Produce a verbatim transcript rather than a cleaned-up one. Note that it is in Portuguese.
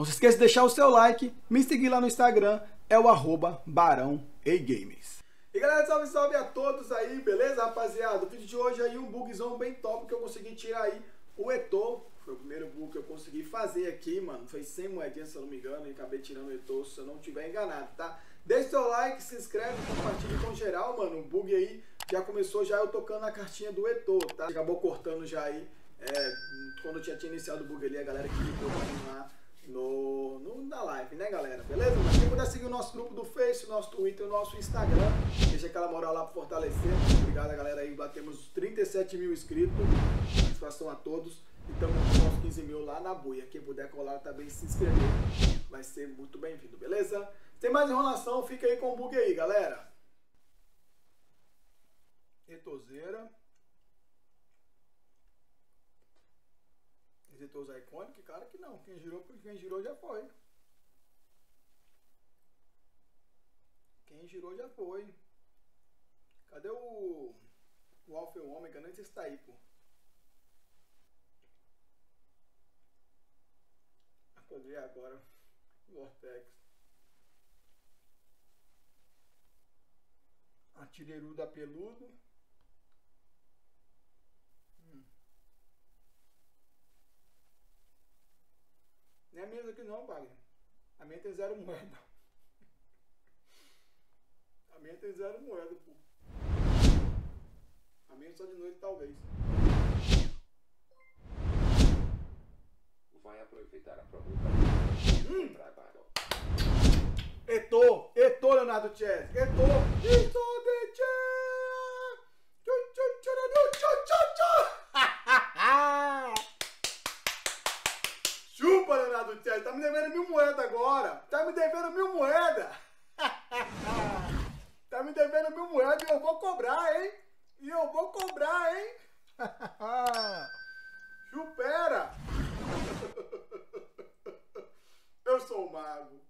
Não se esqueça de deixar o seu like, me seguir lá no Instagram, é o arroba Barão e Games. E galera, salve, salve a todos aí, beleza, rapaziada? O vídeo de hoje aí, um bugzão bem top que eu consegui tirar aí, o Eto'o. Foi o primeiro bug que eu consegui fazer aqui, mano. Foi cem moedinhas, se eu não me engano, e acabei tirando o Eto'o, se eu não tiver enganado, tá? Deixa seu like, se inscreve, compartilha com geral, mano. O bug aí já começou, já eu tocando a cartinha do Eto'o, tá? Acabou cortando já aí, é, quando eu tinha, tinha iniciado o bug ali, a galera que ficou continuar no, no, na live, né, galera? Beleza? Mas quem puder seguir o nosso grupo do Face, o nosso Twitter, o nosso Instagram, deixa aquela moral lá pra fortalecer. Obrigado, galera, aí. Batemos trinta e sete mil inscritos. Satisfação a todos. E estamos com os quinze mil lá na buia. Quem puder colar também, se inscrever, vai ser muito bem-vindo, beleza? Sem mais enrolação, fica aí com o bug aí, galera. Eto'zeira. Esse Eto'o icônico, claro que não. Quem girou, quem girou já foi. Quem girou já foi. Cadê o o Alpha e o Ômega? Nem sei se tá aí, pô. Acordei agora. Vortex. A Tireruda peludo. Hum. Nem a minha aqui não, Wagner. A minha tem zero moeda. A minha tem zero moeda, pô. A minha só de noite, talvez. Vai aproveitar a promoção. Hum. Eto'o, Eto'o, Leonardo Chess. Eto'o, Eto'o de Chess. Chupa, Leonardo Chess. Tá me devendo mil moedas agora. Tá me devendo mil moedas. Tá me devendo mil moedas e eu vou cobrar, hein? E eu vou cobrar, hein? Chupera. Eu sou o mago.